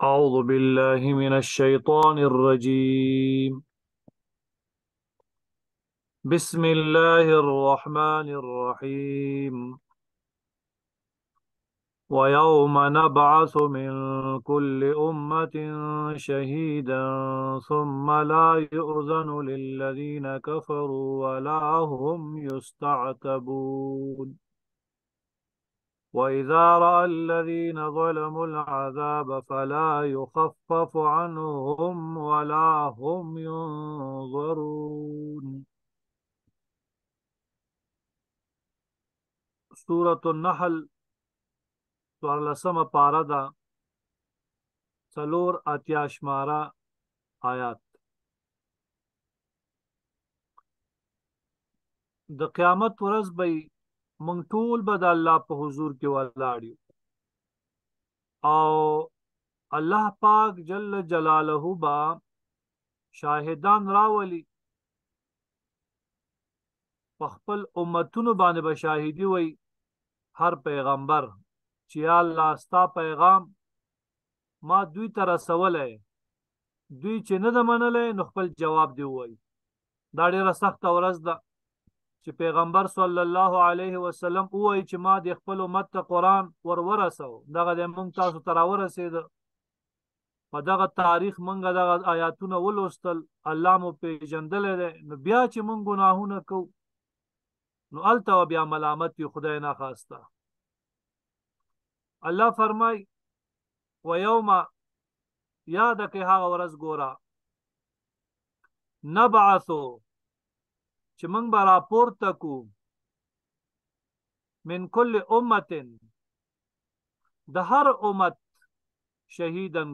أعوذ بالله من الشيطان الرجيم. بسم الله الرحمن الرحيم. ويوم نبعث من كل أمة شهيدا ثم لا يؤذن للذين كفروا ولا هم يستعتبون. وإذا رأى الذين ظلموا العذاب فلا يخفف عنهم ولا هم ينظرون. سورة النحل څوارلسمه پاره ده، څلور اتیا شماره آیات. د قیامت ورځ به مونږ ټول به د الله په حضور کې ولاړ یو او الله پاک جل جلاله با شاهدان راولي په خپل امتونو باندې به شاهدي وي هر پیغمبر چې یا الله ستا پیغام ما دوی ته رسولی، دوی چې نه ده منلی نو خپل جواب دی ووایي. دا ډېره سخته ورځ ده چې پیغمبر صلی الله علیه وسلم ووایي چې ما د خپل امت ته قرآن ورسو، دغه د مونږ تاسو ته راورسېده، په دغه تاریخ مونږ دغه آیاتونه ولوستل، الله مو پیژندلی دی، نو بیا چې مونږ ګناهونه کوو نو هلته بیا ملامت وي خدای ناخواسته. الله فرمای و یوم یاد کړئ هغه ورځ ګوره نبعثو چې موږ به راپورته کو من کل امت د هر امت شهیدن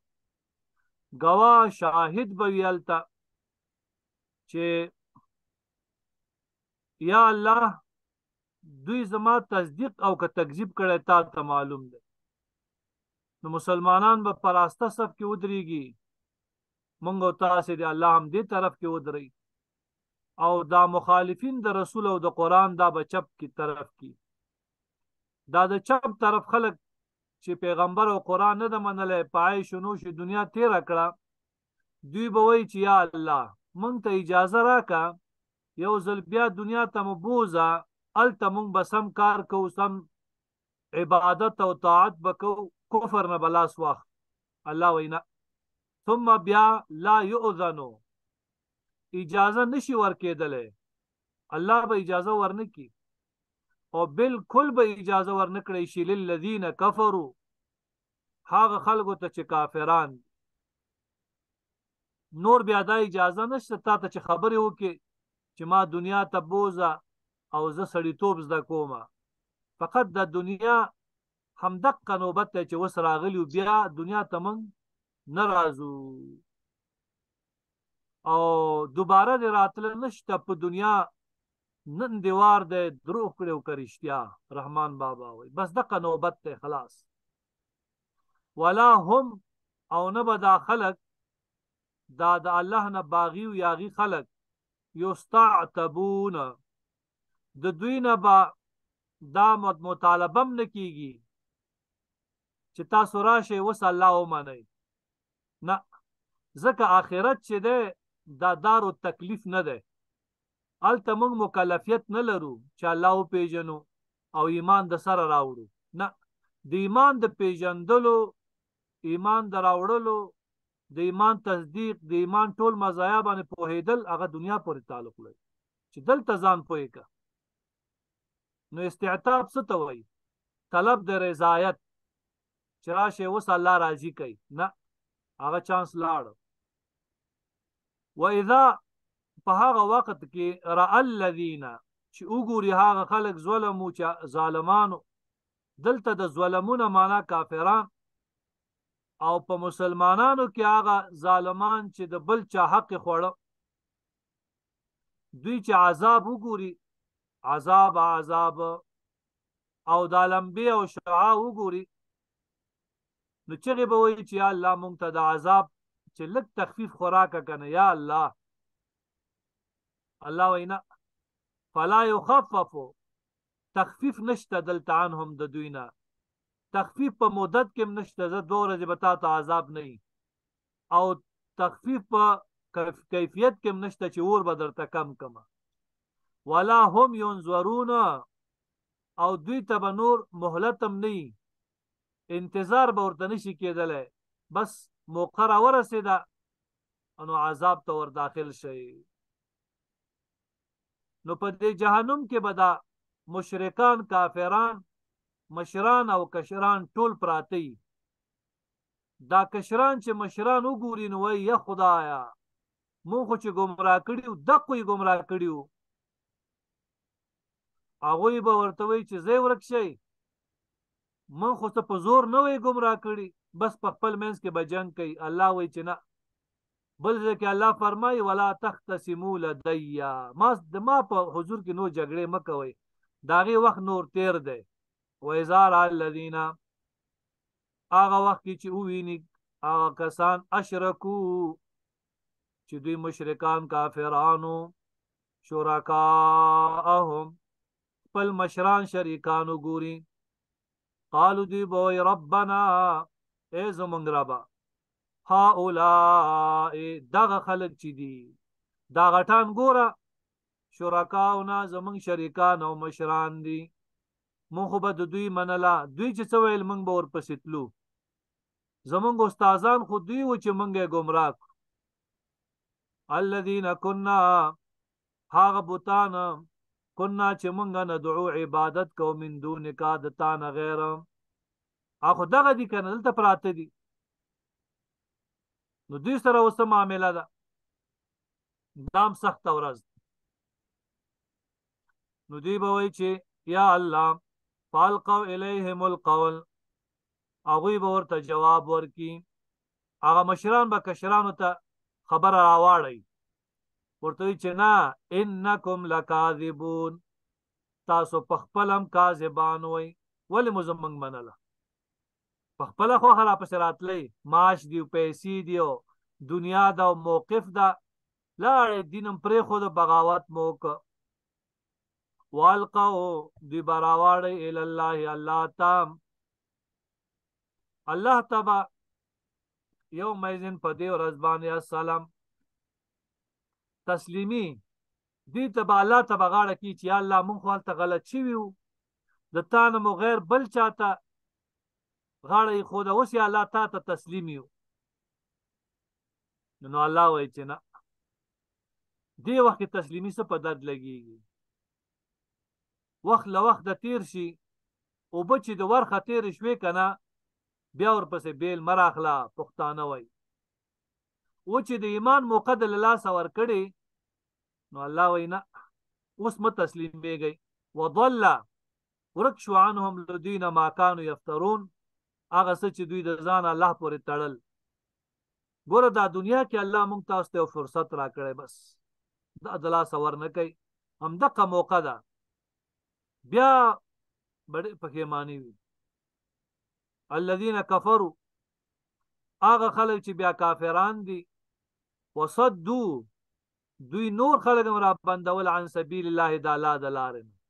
گواه شاهد به وي هلته چې یا الله دوی زما تصدیق او که تکذیب کړی تا ته معلوم دی. نو مسلمانان به په راسته صف کې ودرېږي، مونږ او تاسې د الله هم دې طرف کې ودرئ، او دا مخالفین د رسول او د قرآن دا به چپ کی طرف کی. دا د چپ طرف خلق چې پیغمبر او قرآن نه ده منلی، په عیش و نوش دنیا تیره کړه، دوی به وایي چې یا الله مونږ ته اجازه راکړه یو ځل بیا دنیا ته مو بوځه، هلته مونږ به سم کار کوو، سم عبادت او طاعت به کوو، کفر نه به لاس واخ. الله وایي نه، ثم بیا لا یؤذنو اجازه نشي ورکېدلی، الله به اجازه ورنکي او بالکل به اجازه ورنکړی شي للذین کفروا هغه خلکو ته چې کافران دي. نور بیا دا اجازه نشته تا ته چې خبرې وکړي چې ما دنیا ته بوځه او زه سړیتوب زده کومه. فقط د دنیا همدقه نوبت دی چې اوس راغلي، بیا دنیا ته موږ نه راځو او دوباره دې راتله نشته په دنیا. نن دیوار دی دروغ کړی او که رښتیا، رحمان بابا وایي بس دقه نوبت دی خلاص. ولا هم او نه به دا خلک دا د الله نه باغي و یاغي خلک یستعتبون د دوی نه به دا مطالبه هم نه کېږي چې تاسو راشئ اوس الله ومنئ، نه، ځکه آخرت چې دی دا دارو تکلیف نه دی، هلته موږ مکلفیت نه لرو چې الله وپېژنو او ایمان د سره راوړو، نه، د ایمان د پیژندلو، ایمان د راوړلو، د ایمان تصدیق، د ایمان ټول مزایا باندې پوهېدل هغه دنیا پورې تعلق لري چې دلته ځان پوهې که. نو استعتاب څه ته وایي؟ طلب د رضایت چې راشئ اوس الله راضي کوي، نه، هغه چانس لاړ. و اذا په هغه وخت کې رأى الذین چې وګوري هغه خلک ظلمو چې ظالمانو، دلته د ظلمونه معنا کافران، او په مسلمانانو کې هغه ظالمان چې د بل چا حق خوړه، دوی چې عذاب وګوري، عذاب او د لمبې او شعاع وګوري، نو چغې به وایي چې یا الله مونږ ته د عذاب چې لږ تخفیف خو راکړه که نه یا الله. الله وایي نه، فلا یخفف تخفیف نشته دلته عنهم د دوی نه، تخفیف په مدت کې هم نشته، زه 2 ورځې به تا ته عذاب نه وي، او تخفیف په کیفیت کې هم نشته چې اور به درته کم کمه. ولا هم ينظرون، او دوی ته به نور مهلت هم نه وي، انتظار به ورته نشي کېدلی، بس موقع راورسېده نو عذاب ته ور داخل شي. نو په دې جهنم کې به دا مشرکان، کافران، مشران او کشران ټول پراته وي. دا کشران چې مشران وګوري نو وایي یا خدایا مونږ خو چې ګمراه کړي وو دقو یې ګمراه کړي وو. هغوی به ورته وایي چې ځای ورک شئ، مونږ خو څه په زور نه وی ګمراه کړي، بس په خپل منځ کې به جنګ کوي. الله وایي چې نه. بل ځای کې الله فرمایي ولا تختصموا لدي، ما په حضور کې نور جګړې مه کوئ، د هغې وخت نور تیر دی. واذا رأى الذین، هغه وخت کې چې وویني هغه کسان اشرکو چې دوی مشرکان کافرانو، شرکاءهم خپل مشران شریکانو ګوري، قالو دوی به وایي ربنا ای زمونږ ربه، هؤلاء دغه خلک چې دي دا غټان ګوره، شرکاؤنا زمونږ شریکان او مشران دي، مونږ خو به د دوی منله، دوی چې څه ویل مونږ به ورپسې تلو، زمونږ استادان خو دوی و چې مونږ یې ګمراه کړو. الذین کنا، هغه بوتان کنا چې مونږ ندعو عبادت کو من دونک د تا نه غیر، خو دغه دي که نه دلته پراته دي، نو دوی سره اوس څه معامله ده، دام سخته ورځ. نو دوی به وایي چې یا الله فالقوا الیهم القول، هغوی به ورته جواب ورکي، هغه مشران به کشرانو ته خبره راواړئ، ورته وایي چې نه انکم لکاذبون، تاسو په خپل هم کاذبان وئ، ولې مو زموږ منله، په خپله خوښه راپسې راتلی، معاش دی پیسې دي او دنیا ده او موقف ده، لاړې دین هم پرېښود، بغاوت مو وکړه. والقوا، دوی به راواړئ الی الله، الله ته، الله ته به یومئذ په دې ورځ باندې السلام تسلیمي، دوی ته به الله ته به غاړه کي چې یا الله مونږ خو هلته غلط شوي وو، د تا نه مو غیر بل چاته غاړه ایښوده، اوس یې الله تا ته تسلیم یو. نو الله وایي چې نه، دې وخت کې تسلیمي څه په درد لګېږي، وخت له وخته تیر شي، اوبه چې د ورخه تېرې شوې که نه بیا ورپسې بیل مه راخله، پښتانه وایي. و چې د ایمان موقع د له لاسه ورکړې نو الله وایي نه اوس مه تسلیمېږئ. وضل، ورک شو عنهم لدوی نه ما کانو یفترون، هغه څه چې دوی د ځان الله پورې تړل. ګوره دا دنیا کې الله مونږ تاسو ته یو فرصت راکړی، بس دا د لاسه ورنه کوي، همدغه موقع ده، بیا بډې پښیماني وي. الذین کفروا، هغه خلک چې بیا کافران دي، وصدو، دوی نور خلک هم را بندول عن سبیل الله، د الله د لارې نه،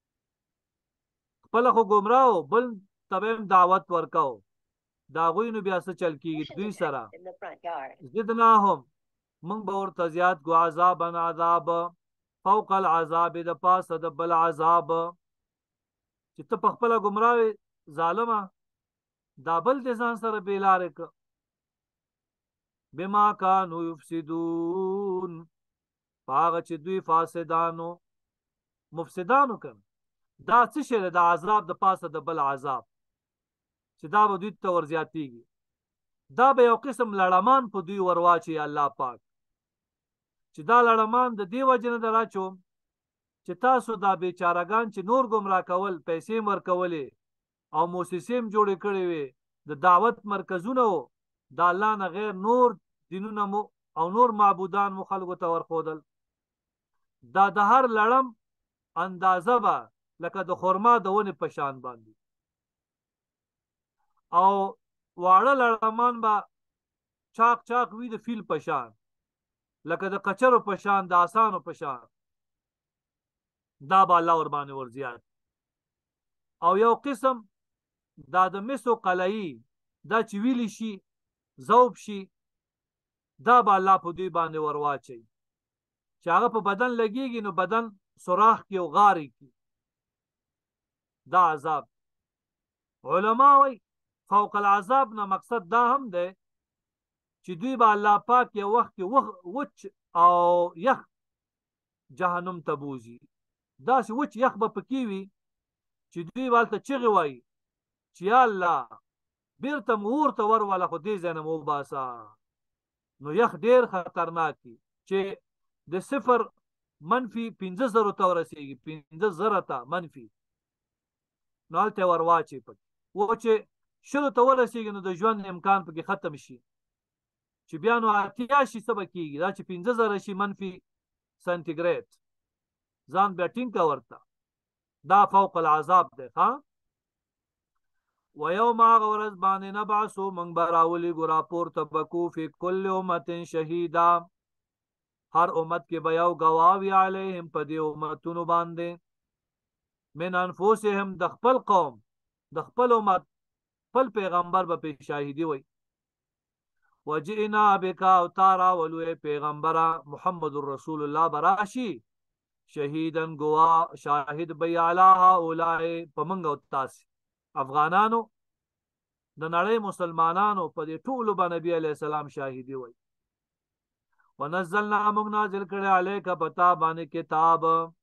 خپله خو ګمراه بل ته به هم دعوت ورکو، د هغوی نو بیا څه چل کېږي دوی سره، زدناهم، موږ به ورته زیات کړو عذابا عذاب، فوق العذاب، د پاسه د بل عذاب، چې ته په خپله ګمراه وې ظالمه، دا بل د ځان سره بېلارې که. بما کانو یفسدون، په هغه چې دوی فاسدانو مفسدانو کړ، دا څه شی دی، د عذاب د پاسه د بل عذاب چې دا به دوی ته ورزیاتېږي، دا به یو قسم لړمان په دوی ورواچي الله پاک، چې دا لړمان د دې وجې نه در اچوم چې تاسو دا بیچارهګان چې نور ګمراه کول، پیسې م ورکولې او موسسې م جوړې کړې وې، د دعوت مرکزونه و، د الله نه غیر نور دینونه مو او نور معبودان مو خلکو ته ورښودل، دا د هر لړم اندازه به لکه د خرما د ونې په شان باندې، او واړه لړمان به چاق چاق وي د فیل په شان، لکه د قچرو په شان، د آسانو په شان، دا به الله ورباندې ورزیات. او یو قسم دا د مسو قلعی دا چې ویلی شي ذوب شي دا به الله په دوی باندې ورواچي چې هغه په بدن لګیږي نو بدن سوراخ کې او غاري کې دا عذاب. علما وایي فوق العذاب نه مقصد دا هم دی چې دوی به الله پاک یو وخت کې وچ او یخ جهنم ته بوځي. داسې وچ یخ به پکې وي چې دوی به هلته چغې وایي چې یا الله بیرته مو اور ته ورواله خو دې ځای نه مو وباسه. نو یخ ډېر خطرناک دی چې د 0 منفي 15,000 ته ورسېږي 15,000 ته منفي نو هلته ورواچي پکې و چې 100 ته ورسېږي نو د ژوند امکان پکې ختم شي چې بیا نو 80 شي څه به کېږي دا چې 15,000 شي منفي سنټیګریډ ځان بیا ټینګ که ورته دا فوق العذاب دی. ها ویوم هغه ورځ باندې نبعثو موږ به راولېږو راپورته به کړو فی کل امت شهیدا هر امت کې به یو ګواه وي علیهم په دې امتونو باندې من انفسهم د خپل قوم د خپل امت خپل پیغمبر به پې شاهدي وي. وجئنا بک او تا راولو پیغمبره محمد رسول الله به راشي شهیدن ګواه شاهد به یې علی هؤلاء په موږ او تاسې افغانانو د نړۍ مسلمانانو په دې ټولو به نبي علیه السلام شاهدي وي. ونزلنا موږ نازل کړی علیک پتا باندې کتاب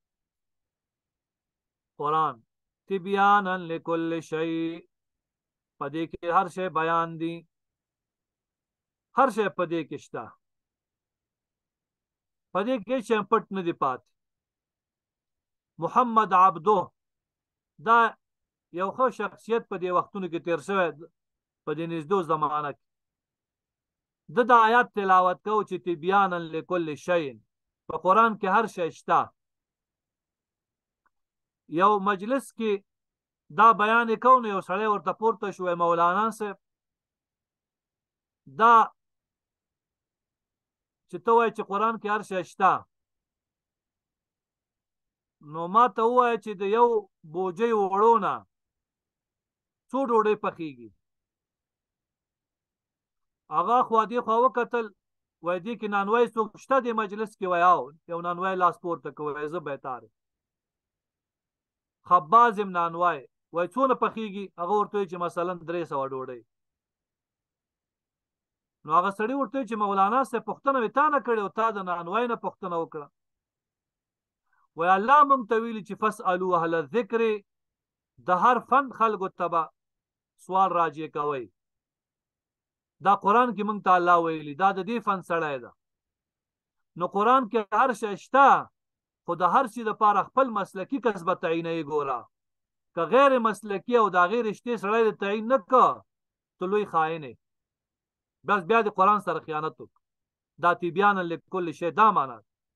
قرآن تبیانا لکل شی په دې کې هر شی بیان دی هر شی په دې کې شته په دې کې شی پټ نه دی پات. محمد عبدو دا یو ښه شخصیت په دې وختونو کې تیر شوی په دې نږدې زمانه کې د آیات تلاوت کو چې تبیانا لکل شی په قرآن کې هر شی شته. یو مجلس کې دا بیان کو نو یو سړی ورته پورته شو مولانا صاحب دا چې ته وایې چې قرآن کې هر شی شته نو ما ته ووایه چې د یو بوجۍ وړو نه څو ډوډۍ پخېږي. هغه خوا دې خوا وکتل وایي دې کې نانوای څوک شته دې مجلس کې وایي او یو نانوای لاس پورته کوي زه بهتار خباز یم نانوای وایي څونه پخېږي هغه ورته وایي چې مثلا 300 ډوډۍ. نو هغه سړي ورته وایي چې مولانا صاحب پوښتنه مې تا نه کړې او تا د نانوای نه پوښتنه وکړه. وایي الله موږ ته ویلي چې فاسألوا اهل الذکر د هر فن خلکو ته به سوال راجع کوئ. دا قرآن کې موږ ته الله ویلي دا د دې فن سړی ده. نو قرآن کې هر شی شته خو د هر شي دپاره خپل مسلکي کس به تعینوي. ګوره که غیر مسلکي او د هغې رشتې سړی د تعین نه که ته لوی خاین یې بس بیا د قرآن سره خیانت وکړه. دا تبیانا لکل شی دا معنا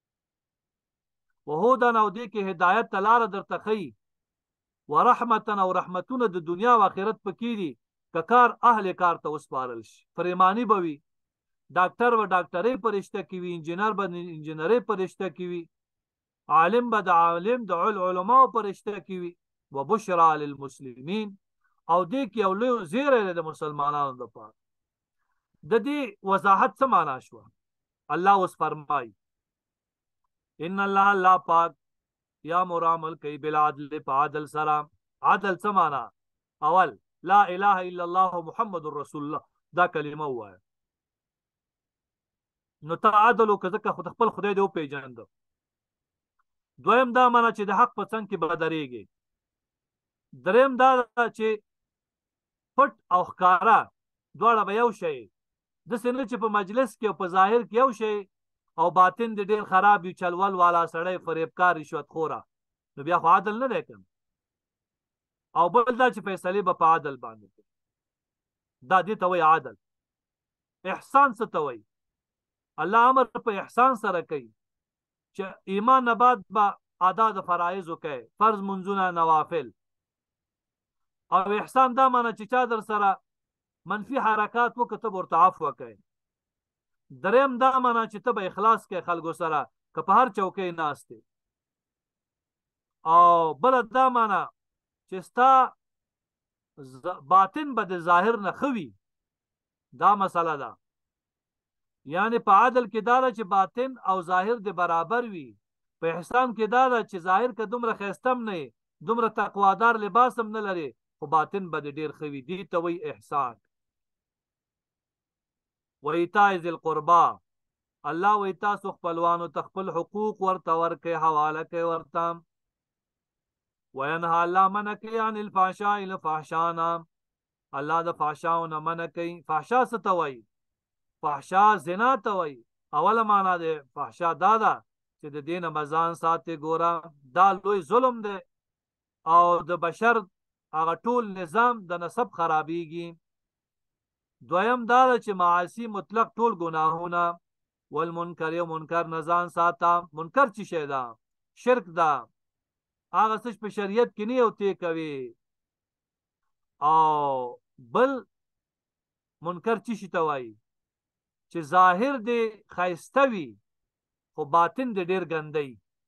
وهودن او دې کې هدایت ته لاره درته ښیي ورحمتن او رحمتونه د دنیا او آخرت پکې دي که کار اهل کار ته وسپارل شي. پریمانی به وي ډاکټر به ډاکټرۍ په رشته کې وي انجینر به انجینرۍ په رشته کې وي عالم به د عالم د علماو په رشته کې وي. وبشرا للمسلمین او دې کې یو لوی زیری دی د مسلمانانو دپاره. د دې وضاحت څه معنا شوه الله اوس فرمایي ان الله پاک یا مرامل کوي بالعدل په عدل سره. عدل څه معنا اول لا اله الا الله محمد رسول الله دا کلمه ووایه نو ته عدل وکړه ځکه خپل خدای دې وپېژنده. دویم دا معنا چې د حق په څنګ کې به درېږي. دریم دا چې پټ او ښکاره دواړه به یو شی داسې نه چې په مجلس کې او په ظاهر کې یو شی او باطن دې ډېر خراب وي چلول والا سړی فریبکار رشوت خوره نو بیا خو عدل نه دی کوم. او بل دا چې فیصلې به په عدل باندې کوي دا دې ته وایي عدل. احسان څه ته وایي الله امر په احسان سره کوي چې ایمان نه بعد به ادا د فرایضو کوي فرض منځونه نوافل. او احسان دا معنی چې چا در سره منفي حرکات وکړه ته به ورته عفو کوي. دریم دا معنی چې ته به اخلاص کوي خلکو سره که په هر چوکۍ ناست دی. او بله دا معنی چې ستا باطن به د ظاهر نه خوي. دا مسله ده. یعنی په عدل کې دا ده چې باطن او ظاهر د برابر وي. په احسان کې دا ده چې ظاهر که دومره ښایسته هم نه دومره تقوادار لباس هم نه لري خو باطن به د ډېر ښه وي. دې ته وایي احسان. و ایتاء ذی القربا، الله وایي تاسو خپلوانو ته خپل حقوق ورته ورکړئ، حواله کوئ ورته. وینهى الله منع کوي عن الفحشاء له فحشا نه، الله د فحشاو نه منع کوي. فحشا څه ته وایي؟ فحشا زنا ته وایي. اوله معنا د فحشا دا ده چې د دې نه به ځان ساتې. ګوره دا لوی ظلم دی او د بشر هغه ټول نظام د نسب خرابېږي. دویم دا ده چې معاصي مطلق ټول ګناهونه والمنکر، یو منکر نه ځان ساته. منکر څه شی ده؟ شرک ده. هغه څه په شریعت کې نه یو تی کوي. او بل منکر څه شي ته وایي؟ چې ظاهر دې ښایسته وي خو باطن دې ډېر ګندی.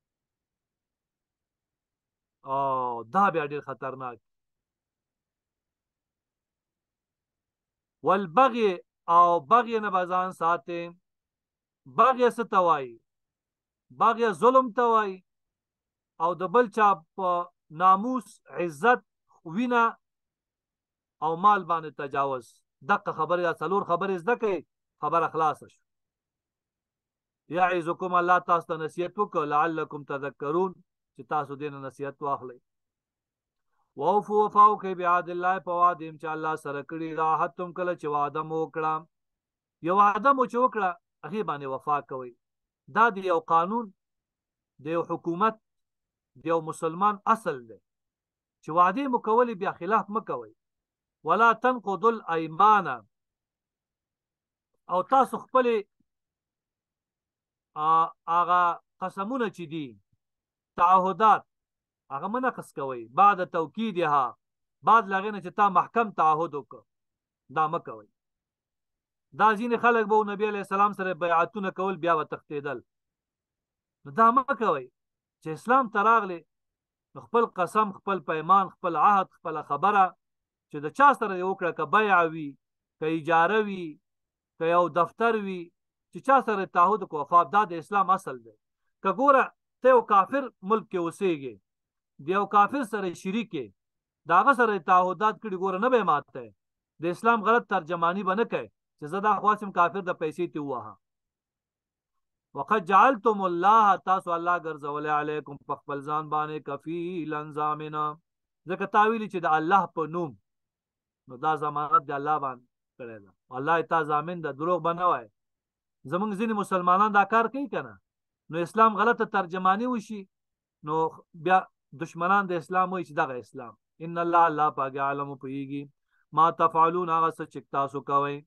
او دا بیا ډېر خطرناک. والبغي، او بغي نه به ځان ساتې. بغي څه ته وایي؟ بغي ظلم ته وایي او د بل چا په ناموس، عزت، وینه او مال باندې تجاوز. دقه خبره یا څلور خبرې زده کړئ، خبره خلاصه شو. یعظکم، الله تاسو ته نصیحت وکړو، لعلکم تذکرون، چې تاسو دې نه نصیحت واخلئ. ووفوا وفا وکئ بعهد الله، په وعده چې الله سره کړي. اذا عاهدتم، کله چې وعده مو وکړه، یو وعده مو چې وکړه هغې باندې وفا کوئ. دا د یو قانون، د یو حکومت، د یو مسلمان اصل دی چې وعدې مو کولې بیا خلاف مه کوئ. ولا تنقضوا الایمان، او تاسو خپلې هغه قسمونه چې دي، تعهدات، هغه مه نقض کوئ. بعد توکیدها، بعد له هغې نه چې تا محکم تعهد وکړه، دا مه کوئ. دا ځینې خلک به نبي علیه السلام سره بیعتونه کول بیا به تښتېدل. نو دا مه کوئ. چې اسلام ته راغلی خپل قسم، خپل پیمان، خپل عهد، خپله خبره چې د چا سره یې وکړه، که بیع وي، که اجاره وي، که یو دفتر وي، چې چا سره تعهد وکړو وفا، دا د اسلام اصل دی. که ګوره ته یو کافر ملک کې اوسېږې، د یو کافر سره شریک یې، د هغه سره تعهدات کړي، ګوره نه به یې ماتی. د اسلام غلط ترجمانی به نه کوي چې زه دا خواستم کافر د پیسې ته ووهه. وقد جعلتم الله، تاسو الله ګرځولی علیکم په خپل ځان باندې کفیلا ضامنا، ځکه تا ویلي چې د الله په نوم، نو دا ضمانت د الله باندې کړی ده. الله تا ضامن ده، دروغ به نه وایي. زمونږ ځینې مسلمانان دا کار کوي که نه، نو اسلام غلطه ترجمانی وشي، نو بیا دشمنان د اسلام وایي چې دغه اسلام. ان الله، الله پاک عالم پوهیږي ما تفعلون، هغه څه چې تاسو کوئ.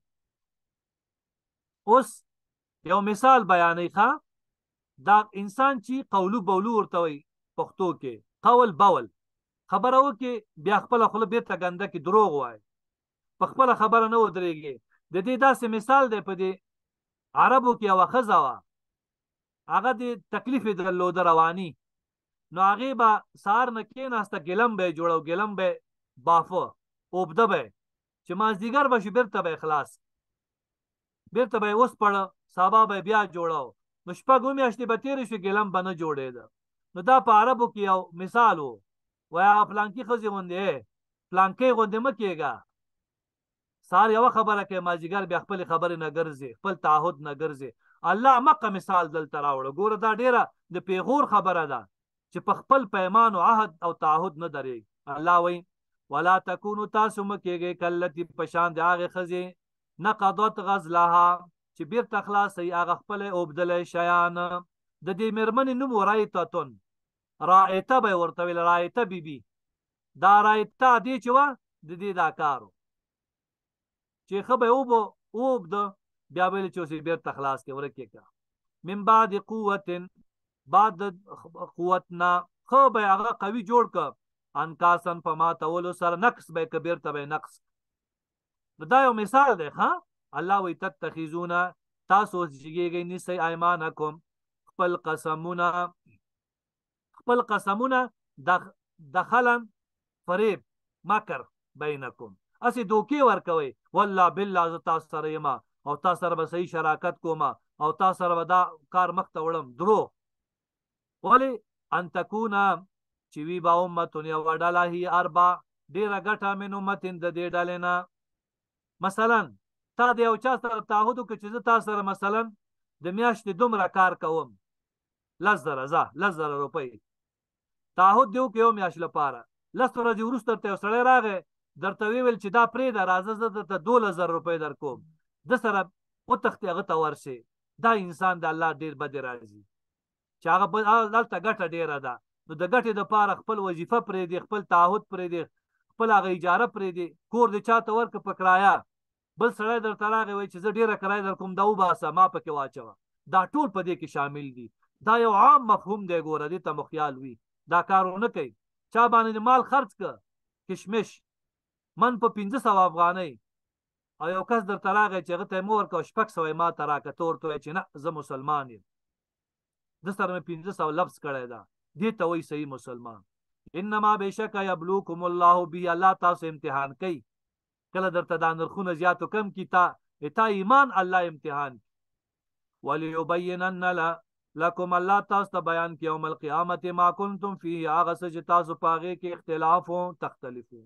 اوس یو مثال بیانوي. ښه، دا انسان چې قولو بولو ورته وایي پښتو کې، قول بول، خبره وکړي بیا خپله خوله بېرته ګنده کې دروغ وایي، په خپله خبره نه ودرېږي. د دې داسې مثال دی، په دې عربو کې یوه ښځه وه، هغه د تکلیف یې درلوده رواني، نو هغې به سهار نه کېناسته، ګلم به یې جوړه، ګلم به یې بافه، اوبده به یې، چې مازدیګر به شو بېرته به یې خلاص، بېرته به یې وسپړه، سبا به یې بیا جوړه. نو شپږ میاشتې به تېرې شوې، ګلم به نه جوړېده. نو دا په عربو کې یو مثال و. وایي هغه پلانکي ښځې غوندې پلانکۍ غوندې مه کېږه، سهار یوه خبره کوي، مازدیګر بیا خپلې خبرې نه ګرځې، خپل تعهد نه ګرځې. الله مقه مثال دلته راوړه. ګوره دا ډېره د پیغور خبره ده چې په خپل پیمان او عهد او تعهد نه درېږي. الله وایي ولا تکونو، تاسو مه کېږئ کالتي په شان د هغې ښځې نقضت غزلها، چې بېرته خلاصوي هغه خپله اوبدلی شیان. د دې مېرمنې نوم و رایتتن، رایته به یې ورته ویل، رایته بیبي. دا رایته دې چې وه د دې دا کار و چې ښه به یې اوبده، بیا به یې چې اوس یې بېرته خلاص کړې، ورک یې کړه. من بعد قوت، بعد قوت نه، ښه به یې هغه قوي جوړ کړه، انکاسن په ماتولو سره، نقص به یې که بېرته به یې نقص. نو دا یو مثال دی. ښه، الله وایي تتخذونه، تاسو اوس جګېږئ نیسئ ایمانکم، خپل قسمونه، خپل قسمونه دخلا، فریب، مکر، بینکم اسی دوکې ورکوي والله بالله زه تاسو سره یم او تاسو سره به صحیح شراکت کوم او تاسو سره به دا کار مخ ته وړم دروغ ولې ان تکون چې وی با امه یوه ډله هي اربع ډېره ګټه من امتن د دې ډلې نه مثلا تا د یو چا سره تعهد وکړه چې زه تا سره مثلا د میاشتې دومره کار کوم 10,000 روپۍ تعهد دی وکړه یو میاشت لپاره 10 ورځې وروسته درته یو سړی راغی درته ویل چې دا پرېږده راځه زه درته 12,000 روپۍ در کوم د سره وتښتې هغه ته ورشي دا انسان د الله ډېر بدې راځي چې هغه دلته ګټه ډېره ده نو د ګټې دپاره خپل وظیفه پرېږدي خپل تعهد پرېږدي خپل هغه اجاره پرېږدي کور دې چاته ورکړه په کرایه بل سړی درته راغی وایي چې زه ډېره کرایه در کوم دا وباسه ما پکې واچوه دا ټول په دې کې شامل دي دا یو عام مفهوم دی ګوره دې ته مخیال وي دا کار ونه کوي چا باندې مال خرڅ که کشمش من په 500 افغانۍ او یو کس درته راغی چې هغه ته یې مه ورکوه 600 ما ته راکړه ته ورته وایې چې نه زه مسلمان یم د سره مې 500 لفظ کړی ده دې ته وایي صحیح مسلمان انما بېشکه یبلوکم الله به الله تاسو امتحان کوي کله درته دا نرخونه زیات و کم کی تا ایمان الله امتحان کی وليبينن لكم الله تاسو ته بیان کی یوم القیامت ما کنتم فيه هغه څه چې تاسو په هغې کې اختلاف و تختلفون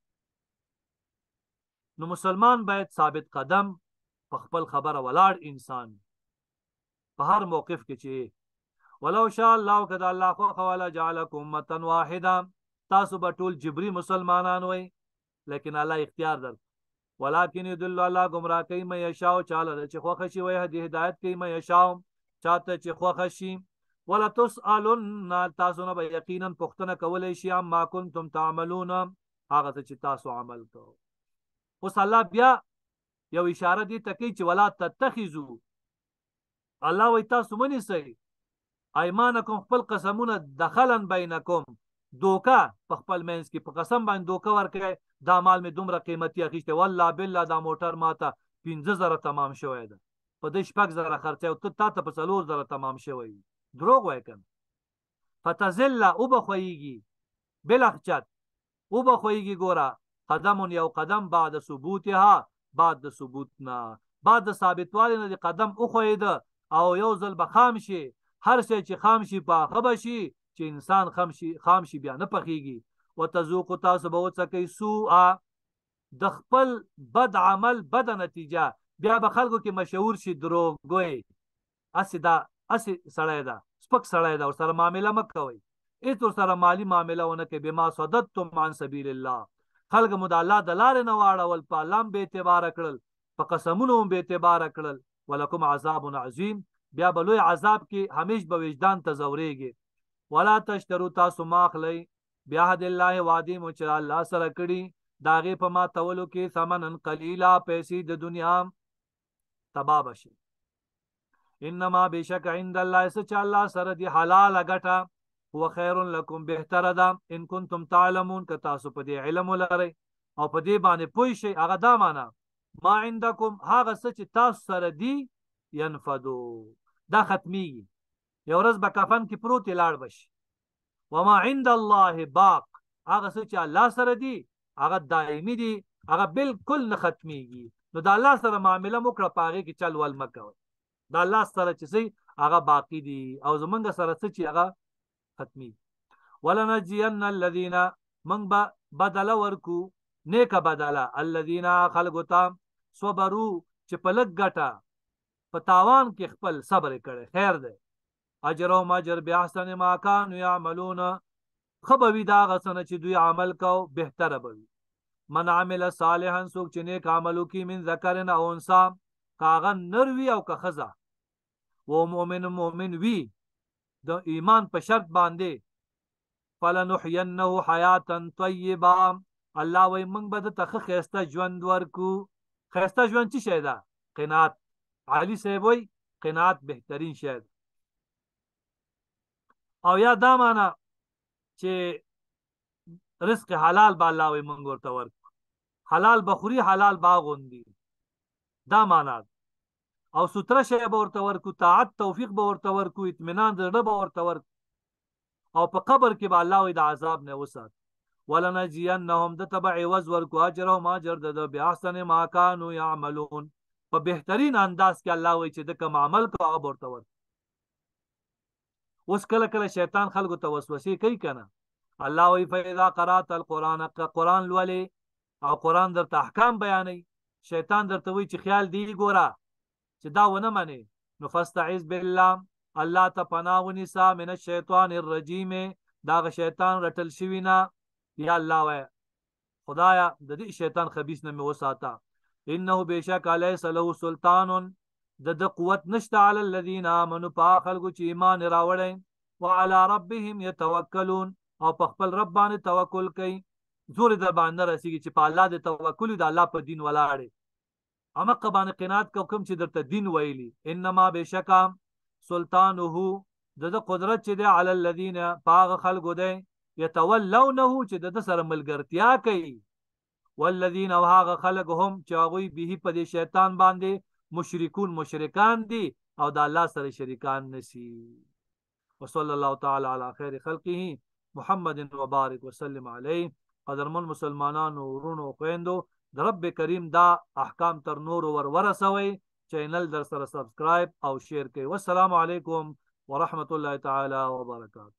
نو مسلمان باید ثابت قدم په خپل خبره ولاړ انسان په هر موقف کې چې ولو شاء الله کده الله خو ولا جعلكم امه واحده تاسو به ټول جبري مسلمانان وئ لیکن الله اختیار در ولكن يدل الله گمراه کوي مې یشاء چاله چې خوښ شي وي هدایت کوي مې یشاء چاته چې خوښ شي ولا تسالون تاسو نه به یقینا پوښتنه کولای شي ما کنتم تعملون هغه چې تاسو عمل کوو اوس الله بیا یو اشاره دي تکي چې ولا تتخذوا الله وي تاسو منی سي ايمانکم خپل قسمونه دخلن بینکم دوکا په خپل منځ کې په قسم باندې دوکا ورکړي دا مال می دومره قیمتي اخیسته والله بالله دا موټر ماته 15,000 تمام شوی ده په دې 6,000 خرچه او ته تا ته په 4,000 تمام شوی دروغ وای کنه فتزل او بخویږي بلخچت او بخویږي ګوره قدم یو قدم بعد ثبوتها بعد ثبوتنا بعد ثابتوالي نه قدم او خوید او یو ځل به خام شي هر شي چې خام شي په خبشي چې انسان خام شي بیا نه پخېږي وتذوق تاسو به وڅکئ سوء د خپل بد عمل بد نتیجه بیا به خلکو کې مشهور شي دروغ اسی سړی ده سپک سړی ده ورسره معامله مه کوئ هېڅ ورسره مالي معامله ونه کوئ بما صددتم عن سبیل الله خلک مو د الله د لارې نه واړول په الله هم بې اعتباره کړل په قسمونو هم بې اعتباره کړل ولکم عذاب عظیم بیا به لوی عذاب کې همیش به وجدان ته ځورېږي ولا تشترو تاسو ما اخلئ بعهد الله وعدې مو چې الله سره کړي د هغې په ماتولو کې ثمنا قلیلا پیسې د دنیا تباه بشي انما بېشک عند الله څه چې الله سره دي حلاله ګټه هو خیر لکم بهتره ده ان کنتم تعلمون که تاسو په دې علم ولرئ او په دې باندې پوه شئ هغه دا معنا ما عندکم هغه څه چې تاسو سره دي ينفدو دا ختمیږي یو ورځ به کفن کې پروت لاړ بشي وما عند الله باق هغه څه چې الله سره دي هغه دائمي دي هغه بالکل نه ختمیږي نو د الله سره معامله وکړه په هغې کې چل ول مه کوئ د الله سره چې څه هغه باقي دي او زمونږ سره څه چې هغه ختمي ولنجين الذين من بدل ورکو نیکه بدله الذين خلقو ته صبروا چې په لږ ګټه په تاوان کې خپل صبر کړي خیر دی اجرهم اجر باحسن ما كانوا يعملون خبوي دا غسنه چې دوی عمل کو بهتره بوي من عمل صالحا سوک چې نیک عملو کې من ذکرن او انثى کاغه نر وي او که ښځه و مؤمن وي د ایمان په شرط باندې فلنحینه حیاتا طیبه الله وایي موږ به دته ښه ښایسته ژوند ورکو ښایسته ژوند څه شی ده قناعت علي صاحب وایي قناعت بهترین شی ده او یا دا معنا چې رزق حلال به الله وایي موږ ورته ورکو حلال بخوري حلال باغوندي دا معنا او ستره شی به ورته ورکو طاعت توفیق به ورته ورکو اطمینان د زړه به ورته ورکو او په قبر کې به الله وایي د عذاب نه وسات ولنجزینهم د تبع عوض ورکو اجرهم اجر د باحسن ما كانوا يعملون په بهترین انداز کې الله وایي چې د کوم عمل کو هغه ورته ور اوس کله کله شیطان خلکو ته وسوسې کوي کنه الله وایي فاذا قرات القرآن قرآن لولي او قرآن درته احکام بیانوي شیطان درته وایي چې خیال دی ګوره چې دا ونه مني نو فاستعذ بالله الله ته پناه ونیسه من الشیطان الرجیم دا شیطان رټل شوی نه یا الله وای خدایا د دې شیطان خبيث نه مې وساته انه بشک علیس له سلطان د قوت نشته علی الذین آمنوا فخلقوا چې ایمان راوړي وعلى ربهم يتوکلون او په خپل رب باندې توکل کوي زور د باندې رسیږي چې په الله د توکل د الله په دین ولاړ اما قبان قنات کوم چې درته دین ویلی انما بشکا سلطانه د قدرت چې دی علی الذین باغ خلق دی يتولونه چې د سره ملګرتیا کوي والذین او هغه خلق هم چې هغه به په دې شیطان باندې مشرکان دي او د الله سره شریکان نشي وصلی الله تعالی علی خیر خلقه محمد وبارک وسلم علیه قدرمن مسلمانانو ورونو خويندو د رب کریم دا احکام تر نور ورسوي چینل در سره سبسکرایب او شیر کوي والسلام علیکم ورحمت الله تعالی وبرکاته